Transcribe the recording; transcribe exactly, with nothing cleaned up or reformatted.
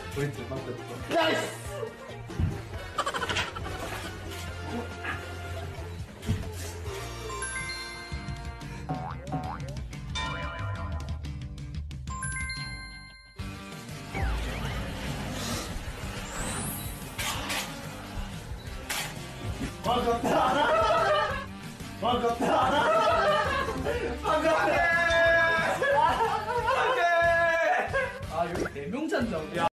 포인트 빵꾸. 나이스! 반갑다! 반갑다! 반갑다! 아 여기 네 명 잔다고.